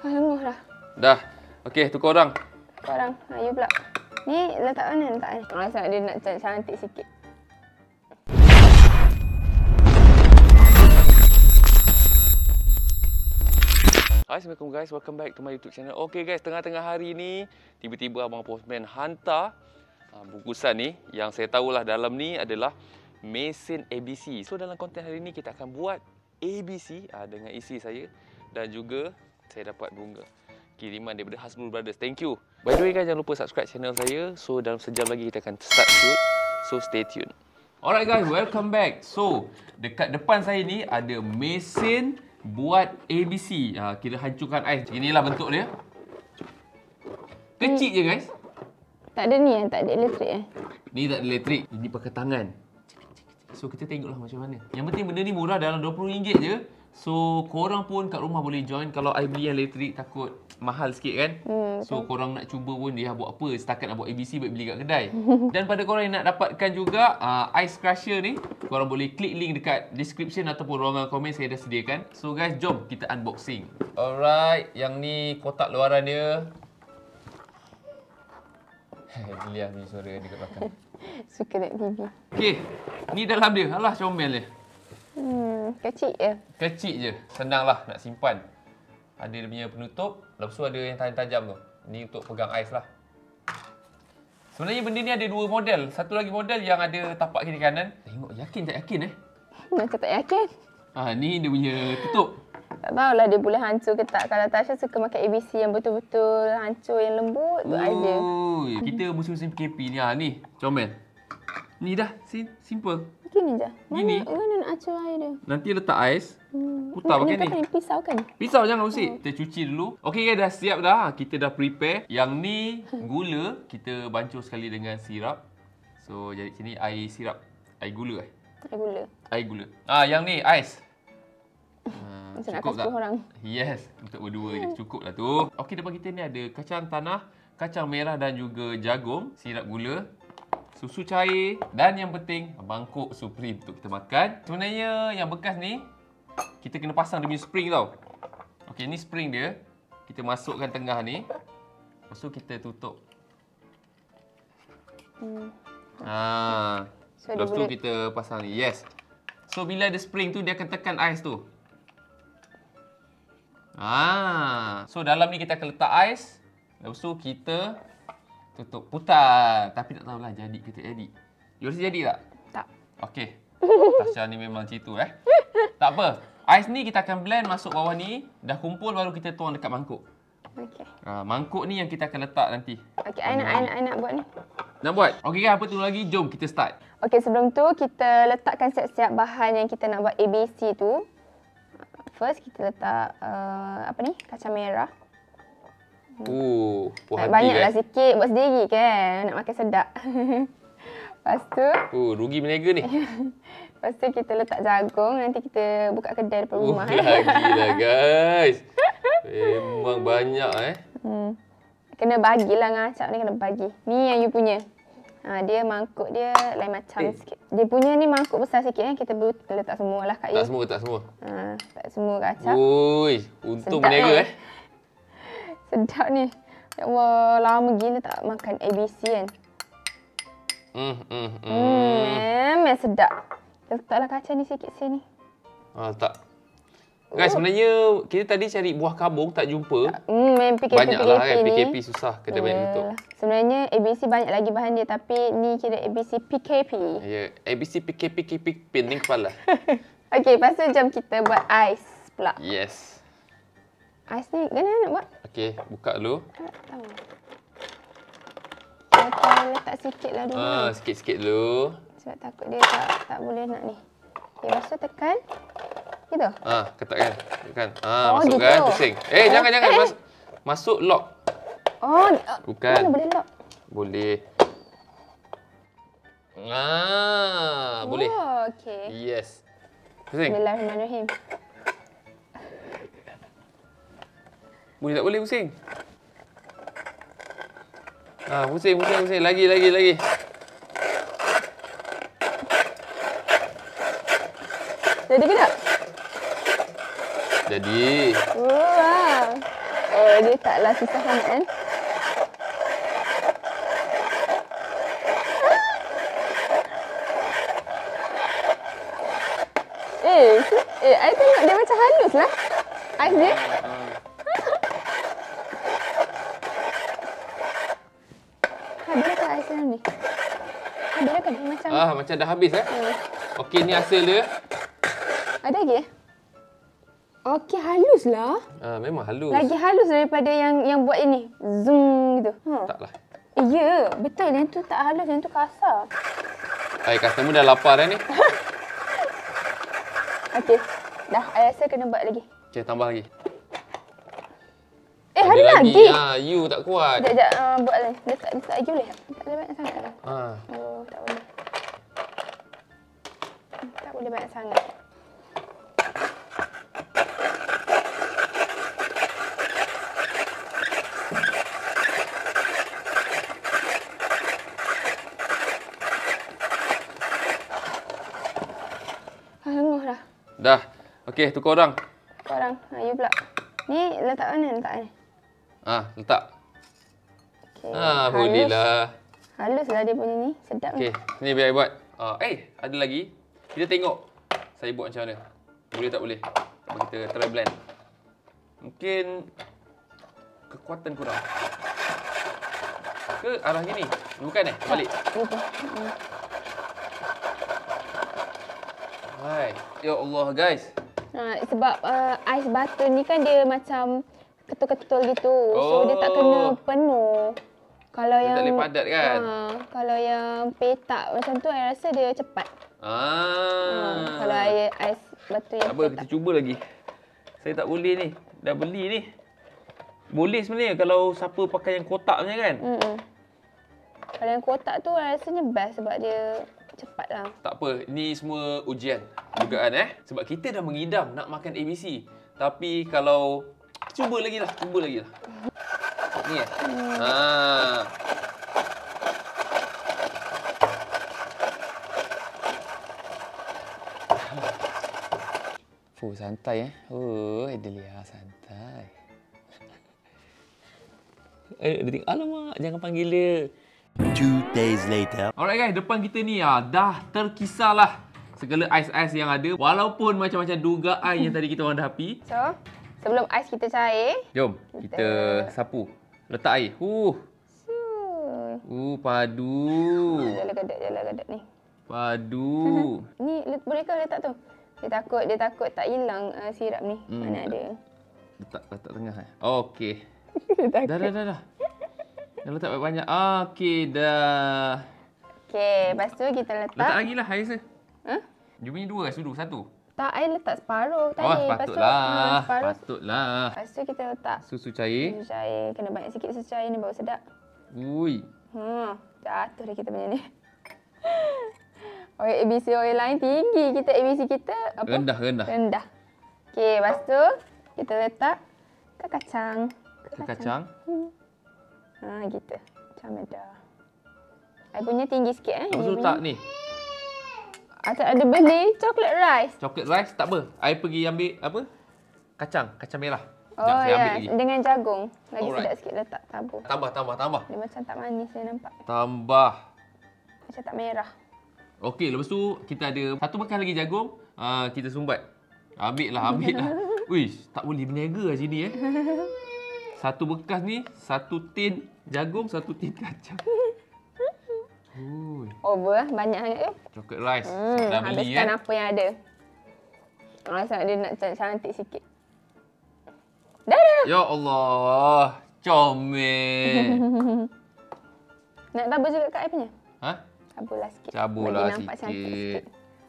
lenguh dah. Dah. Okey, tukar orang. Korang, you pula. Ni letak mana letak ni? Masa dia nak cantik sikit. Assalamualaikum guys, welcome back to my YouTube channel. Okay guys, tengah-tengah hari ni tiba-tiba abang postman hantar bungkusan ni yang saya tahulah dalam ni adalah mesin ABC. So dalam konten hari ni kita akan buat ABC dengan isteri saya dan juga saya dapat bunga kiriman daripada Hasbul Brothers. Thank you. By the way guys, jangan lupa subscribe channel saya. So dalam sejam lagi kita akan start shoot. So stay tuned. Alright guys, welcome back. So dekat depan saya ni ada mesin buat ABC. Kira hancurkan ais. Inilah bentuk dia. Kecil je guys. Tak ada ni tak ada elektrik Ni tak ada elektrik. Ini pakai tangan. So kita tengoklah macam mana. Yang penting benda ni murah, dalam RM20 je. So korang pun kat rumah boleh join. Kalau I beli yang elektrik takut mahal sikit kan. So korang nak cuba pun dia buat apa. Setakat nak buat ABC baik beli kat kedai. Dan pada korang yang nak dapatkan juga ice crusher ni, korang boleh klik link dekat description ataupun ruangan komen saya dah sediakan. So guys, jom kita unboxing. Alright, yang ni kotak luaran dia. Lihat ni suara dia kat belakang. Suka tengok TV. Okey, ni dalam dia. Alah comel dia. Kecil je. Kecil je. Senanglah nak simpan. Ada dia punya penutup. Lepas tu ada yang tajam-tajam tu. Ni untuk pegang ais lah. Sebenarnya benda ni ada dua model. Satu lagi model yang ada tapak kiri kanan. Tengok yakin tak yakin Macam tak yakin. Ni dia punya tutup. Tak tahulah dia boleh hancur ke tak. Kalau Tasha suka makan ABC yang betul-betul hancur, yang lembut tu aja. Kita musim-musim PKP ni. Ni, comel. Ni dah, simple. Gini je. Gini. Mana nak hancur air dia? Nanti letak ais. Putar pakai ni. Pakai pisau kan? Pisau jangan usik. Kita cuci dulu. Okey guys, dah siap dah. Kita dah prepare. Yang ni gula. Kita bancuh sekali dengan sirap. So, jadi sini air sirap. Air gula Air gula. Air gula. Yang ni ais. Macam nak Cukup kasih tak? orang. Yes, untuk berdua je. Cukup lah tu. Okey, depan kita ni ada kacang tanah, kacang merah dan juga jagung, sirap gula, susu cair dan yang penting mangkuk Supreme untuk kita makan. Sebenarnya yang bekas ni kita kena pasang dia punya spring tau. Okey, ni spring dia. Kita masukkan tengah ni. Lepas tu kita tutup. So, lepas tu kita pasang ni. Yes. So bila ada spring tu dia akan tekan ais tu. So dalam ni kita akan letak ais. Lepas tu kita tutup, putar. Tapi tak tahulah jadi ke tak jadi. You rasa jadi tak? Tak. Okey. Tasha ni memang macam tu Tak apa. Ais ni kita akan blend masuk bawah ni. Dah kumpul baru kita tuang dekat mangkuk. Okey. Mangkuk ni yang kita akan letak nanti. Okey, I nak buat ni. Nak buat? Okey kan, apa tunggu lagi? Jom kita start. Okey, sebelum tu kita letakkan siap-siap bahan yang kita nak buat ABC tu. First kita letak kacang merah. Puas hati banyaklah guys. sikit buat sendiri kan, nak makan sedap. Lepas tu rugi berniaga ni. lepas tu kita letak jagung, nanti kita buka kedai depan rumah. Lagilah guys. Memang banyak Kena bagilah ngacak ni, kena bagi. Ni yang you punya. Dia mangkuk dia lain macam sikit. Dia punya ni mangkuk besar sikit kita perlu letak semua lah kat you. Tak semua. Tak semua kacang. Ui, untung berniaga Sedap ni. Ya Allah, lama gila tak makan ABC kan. Memang sedap. Letaklah kacang ni sikit sini. Tak. Guys, sebenarnya kita tadi cari buah kabung tak jumpa. Banyaklah kan, PKP susah kedai banyak tutup. Sebenarnya ABC banyak lagi bahan dia, tapi ni kira ABC PKP. Ya, ABC PKP pening kepala. Okey, lepas tu jom kita buat ais pula. Yes. Ais ni mana nak buat? Okey, buka dulu. Tak tahu. Kita letak sikit lah dulu. Sikit-sikit dulu. Sebab takut dia tak boleh nak ni. Okey, lepas tu tekan. Gitu? Ketakkan. Tekan. Masukkan, gitu. pusing. Jangan. Masuk lock. Bukan. Mana boleh lock? Boleh. Boleh. Okey. Yes. Pusing. Bismillahirrahmanirrahim. Boleh tak boleh pusing? Pusing. Lagi. Jadi ke tak? Jadi. Wah. Dia taklah susah sangat kan. I tengok dia macam halus lah. Ais dia. Bilakah ais yang ni? Bilakah dia macam... macam dah habis Okey, ni hasil dia. Ada lagi Okey, halus lah. Memang halus. Lagi halus daripada yang buat ini. Zoom gitu. Taklah. Ya, betul. Yang tu tak halus, yang tu kasar. Customer dah lapar dah ni. Okey. Dah, I rasa kena buat lagi. Okey, tambah lagi. Ada lagi? You tak kuat. Sekejap, buat lagi. Letak lagi boleh? Tak boleh banyak sangat lah. Oh, tak boleh. Tak boleh banyak sangat. Lenguh dah. Dah. Okey, tukar orang. Tukar orang. You pula. Ni letak mana letak ni? Letak. Okay. Boleh lah. Halus lah dia punya ni. Sedap ni. Okey, ni biar I buat. Ada lagi. Kita tengok saya buat macam mana. Boleh tak boleh? Cuba kita try blend. Mungkin kekuatan kurang. Ke arah gini? Bukan balik. Lupa. Hai. Ya Allah, guys. Sebab ais batu ni kan dia macam ketul-ketul gitu. So dia tak kena penuh. Kalau dia yang tak boleh padat kan? Kalau yang petak macam tu, I rasa dia cepat. Kalau ais batu yang petak. Kita cuba lagi. Saya tak boleh ni. Dah beli ni. Boleh sebenarnya kalau siapa pakai yang kotak punya kan? Kalau yang kotak tu rasanya best sebab dia cepat lah. Tak apa. Ni semua ujian. Dugaan Sebab kita dah mengidam nak makan ABC. Tapi kalau... Cuba lagi lah. Ni santai Adelia santai. Alamak, jangan panggil dia. 2 days later. Alright guys, depan kita ni dah terkisarlah segala ais-ais yang ada. Walaupun macam-macam dugaan yang tadi kita orang dah api. So, sebelum ais kita cair, jom kita sapu. Letak air. Padu. Jala gadak ni. Padu. Ni bolehkah letak tu? Dia takut tak hilang sirap ni. Mana ada. Letak tengah Okey. Dah. Dah letak banyak. Okey, dah. Okey, lepas tu kita letak. Letak lagi lah air saya. You punya 2 sudu 1. Tak, air letak separuh tadi. Patutlah. Patutlah. Lepas tu kita letak susu cair. Kena banyak sikit susu cair ni baru sedap. Ui. Jatuh dah kita punya ni. Oil ABC oil lain tinggi. Kita ABC kita apa? Rendah. Okey, lepas tu kita letak ke kacang. Gitu. Macam dah. I punya tinggi sikit Lepas tu letak ni. Ada beli chocolate rice. Chocolate rice tak apa. I pergi ambil apa? Kacang merah. Saya ambil lagi. Dengan jagung. Lagi sedap sikit letak tabur. Tambah. Dia macam tak manis saya nampak. Tambah. Macam tak merah. Okey, lepas tu kita ada satu bekas lagi jagung. Kita sumbat. Ambil lah. Uish, tak boleh berniaga lah sini Satu bekas ni, 1 tin jagung, 1 tin kacang. Over banyak sangat Chocolate rice. Dah beli habiskan apa yang ada. Sebab dia nak cantik sikit. Dah. Ya Allah. Comel. Nak tabur juga kat air punya? Caburlah sikit. Bagi nampak cantik sikit.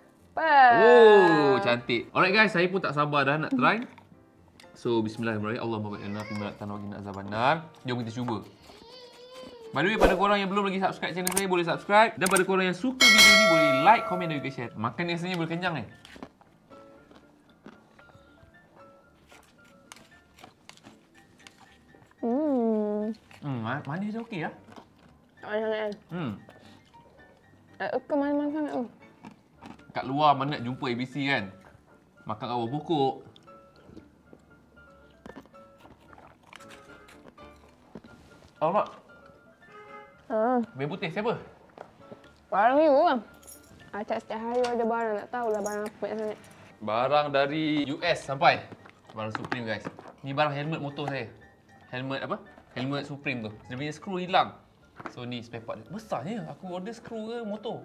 Cantik. Alright guys, saya pun tak sabar dah nak try. So, bismillahirrahmanirrahim. Allahumma baikna fi ma tanawina azabannar. Jom kita cuba. By the way, pada korang yang belum lagi subscribe channel saya, boleh subscribe. Dan pada korang yang suka video ni, boleh like, komen dan juga share. Makan ni rasanya boleh kenyang ni. Manis dia okey lah. Manis. Kemana-mana sangat tu. Kat luar mana nak jumpa ABC kan? Makan kat bawah pokok. Alamak. Ha. Bel putih siapa? Barang you lah. Acak setiap hari ada barang, tak tahulah barang apa yang sana. Barang dari US sampai. Barang Supreme guys. Ni barang helmet motor saya. Helmet apa? Helmet Supreme tu. Dia punya skru hilang. So ni spare part dia. Besarnya. Aku order skru ke motor.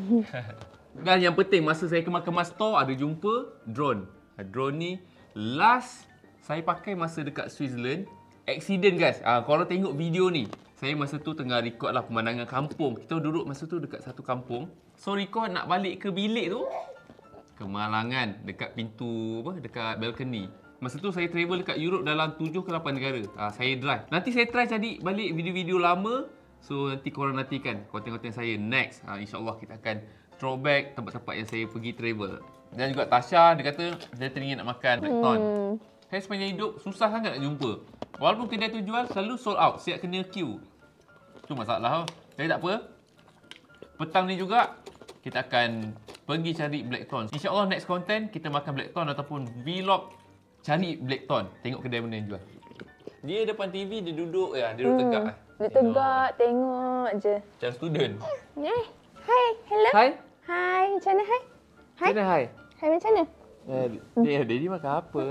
Dan yang penting masa saya kemas-kemas store ada jumpa drone. Drone ni last saya pakai masa dekat Switzerland. Accident guys. Korang tengok video ni. Saya masa tu tengah record lah pemandangan kampung. Kita duduk masa tu dekat satu kampung. So record nak balik ke bilik tu. Kemalangan dekat pintu apa? Dekat balcony. Masa tu saya travel dekat Europe dalam 7 ke 8 negara. Saya drive. Nanti saya try cari balik video-video lama. So nanti korang nantikan konten-konten saya next. InsyaAllah kita akan throwback tempat-tempat yang saya pergi travel. Dan juga Tasha dia kata dia teringin nak makan blackthorn. Saya sepanjang hidup susah sangat nak jumpa. Walaupun kedai tu jual selalu sold out. Siap kena queue. Tu masalah. Tapi tak apa. Petang ni juga kita akan pergi cari blackthorn. InsyaAllah next content kita makan blackthorn ataupun vlog cari blackthorn. Tengok kedai mana yang jual. Dia depan TV dia duduk ya, dia duduk tegak. Dia tegak, tengok je. Macam student. Hai, hello. Hai. Hai, macam mana hai? Hai. Macam mana hai? Hai macam mana? Daddy makan apa?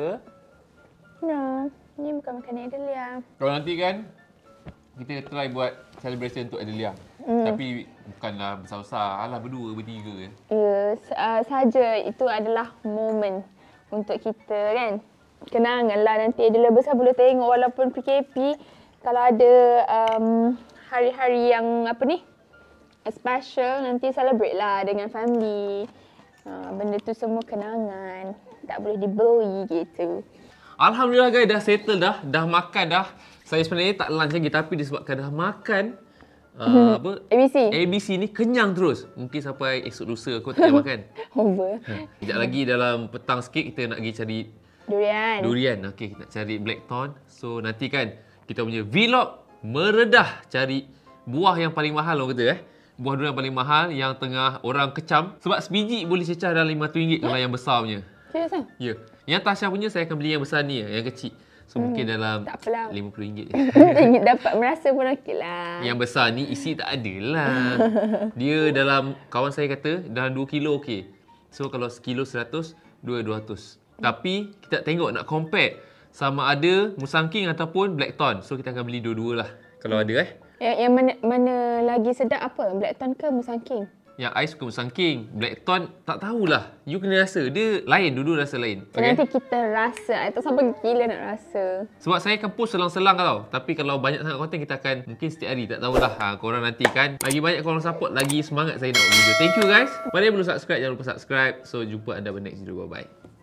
No, ni bukan makanan Adelia. Kalau nanti kan kita try buat celebration untuk Adelia. Tapi bukanlah besar-besar. Alah berdua, bertiga je. Ya, saja itu adalah momen untuk kita kan. Kenangan lah nanti Adelia besar boleh tengok walaupun PKP. Kalau ada hari-hari yang apa ni? Special nanti celebrate lah dengan family. Benda tu semua kenangan. Tak boleh dibeli gitu. Alhamdulillah guys, dah settle dah. Dah makan dah. Saya sebenarnya tak lunch lagi tapi disebabkan dah makan apa? ABC ni kenyang terus. Mungkin sampai esok lusa aku tak boleh makan. Over. Sekejap lagi dalam petang sikit kita nak pergi cari durian. Okey, kita nak cari blackthorn. So nanti kan kita punya vlog meredah cari buah yang paling mahal orang kata Buah durian paling mahal yang tengah orang kecam. Sebab sebiji boleh cecah dalam RM5 kalau yang besar punya. Serius? Ya. Yang Tasha punya saya akan beli yang besar ni, yang kecil. So mungkin dalam RM50 je. Dapat merasa pun okey lah. Yang besar ni isi tak ada lah. Dia dalam, kawan saya kata dalam 2 kilo okey. So kalau sekilo 100, 200. Tapi kita tengok nak compare sama ada musangking ataupun blackthorn. So kita akan beli dua-dua lah kalau ada Yang mana lagi sedap apa? Blackthorn ke musangking? Yang I suka musangking. Blackthorn tak tahulah. You kena rasa. Dia lain. Dua-dua rasa lain. Okay? Nanti kita rasa. I tak sampai gila nak rasa. Sebab saya akan post selang-selang tau. Tapi kalau banyak sangat konten kita akan mungkin setiap hari. Tak tahulah. Korang nantikan. Lagi banyak korang support. Lagi semangat saya nak buat video. Thank you guys. Pada yang belum subscribe, jangan lupa subscribe. So jumpa anda pada next video. Bye-bye.